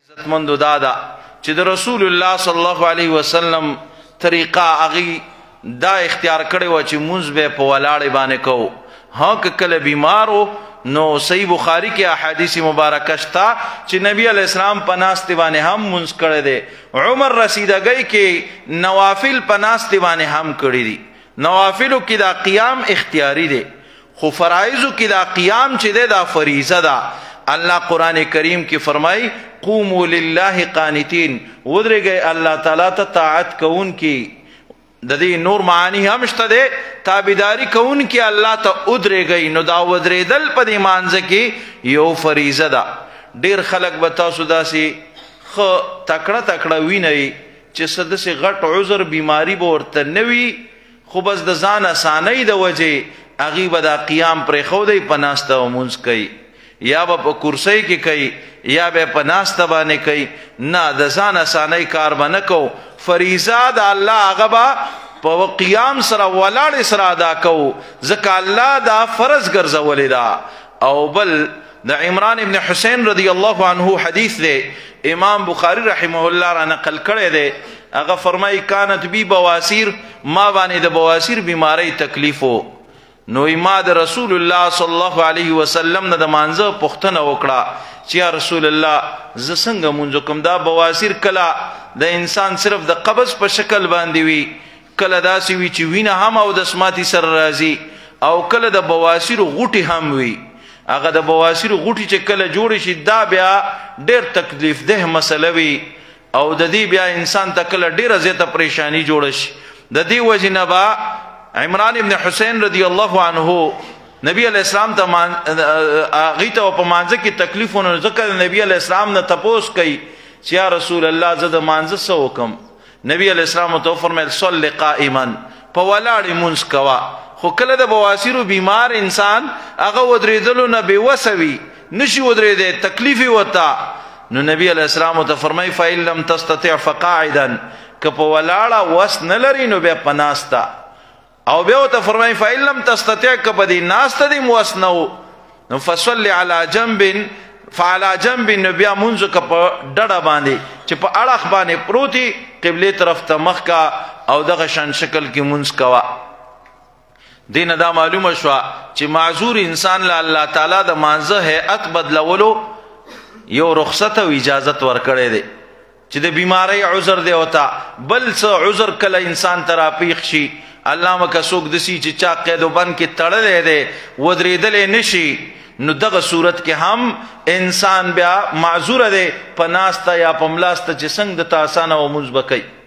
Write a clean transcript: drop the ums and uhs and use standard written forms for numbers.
عزتمندو دادا چې د رسول الله صلی الله علیه وسلم طریقه اغي دا اختیار کړي و چې مونږ به په ولاړ باندې کو. ها کله بیمارو نو صحیح بخاری کې احادیث مبارکه شتا چې نبی علیہ السلام پناست باندې هم مونږ کړي دي. عمر رسیدګۍ کې نوافل پناست باندې هم کړي دي. نوافلو کې دا قیام اختیاری دی، خو فرایضو کې دا قیام چې دی دا فریضه ده. اللہ قرآن کریم کی فرمائی قوموا للہ قانتین، ودرگئے اللہ تعالیٰ تا طاعت کون کی. ددی نور معانی ہمشتا دے تابداری کون کی اللہ تا ادرگئی. نو دا ودردل پا دی مانزہ کی یو فریضہ دا. دیر خلق بتاسو دا سی تکڑا تکڑا وی نئی چی صد سے غٹ عذر بیماری بورتا نوی، خو بس دا زان آسانی دا وجہ اغیب دا قیام پر خودی پناستا و منز کئی، یا با پا کرسی کی کئی یا با پا ناستا بانے کئی. نا دزان آسانی کار با نکو، فریضہ دا اللہ آغبا پا قیام سرا ولاڑ سرا ادا کو، زکا اللہ دا فرض گرزا ولی دا. او بل دا عمران ابن حسین رضی اللہ عنہ حدیث دے امام بخاری رحمہ اللہ را نقل کرے دے. اگا فرمائی کانت بی بواسیر، ما بانے دا بواسیر بیماری تکلیفو. نو ما د رسول الله صلی الله علیه وسلم نه د مانزه پختنه وکړه چې یا رسول الله ز څنګه مونږ کوم دا بواسیر کلا د انسان صرف د قبض په شکل باندې وی، کله داسې وی چې وینه هم او د سماتی سر راځي، او کله د بواسیر غوټي هم وی. هغه د بواسیر غوټي چې کله جوړ شي دا بیا ډېر تکلیف ده مسله وی، او د دې بیا انسان ته کله ډېره زیاته پریشانی جوړ شي. د دې وجې نه با عمران ابن حسین رضی اللہ عنہ نبی علیہ السلام تا غیتا و پا مانزه کی تکلیفونو ذکر نبی علیہ السلام نا تپوس کئی یا رسول اللہ زد مانزه سو کم. نبی علیہ السلام تو فرمائل صلی قائما، پا ولاڑی منز کوا. خو کل دا بواسیرو بیمار انسان اغا ودریدلو نا بے وسوی نشی ودریدے تکلیفی وطا. نو نبی علیہ السلام تو فرمائی فَإِن لَمْ تَسْتَطِعْ فَقَاعِدًا، کہ پا ولاڑا وس نلری نو بے پناستا. او بیو تا فرمائی فَإِن لَمْ تَسْتَطِعْ کبدی ناستا دی موسنو نو فَصَلِّ عَلَى جَنْبٍ فَعَلَى جَنْبٍ نو بیا منزو کا پا ڈڑا باندے چی پا اڑخ باندے پروتی قبلی طرف تا مخ کا او دغشان شکل کی منز کوا. دین دا معلوم شوا چی معذور انسان لا اللہ تعالی دا مانزه حیعت بدلولو یو رخصت و اجازت ورکڑے دے چی دا بیماری عذر دے ہوتا. بل سا عذر کل انسان تراپیخ شی، اللہ مکا سوک دسی چی چا قید و بند کی تڑلے دے ودریدلے نشی، نو دغ صورت کے ہم انسان بیا معذور دے پناستا یا پملاستا چی سنگ دتا آسانا و منز بکی.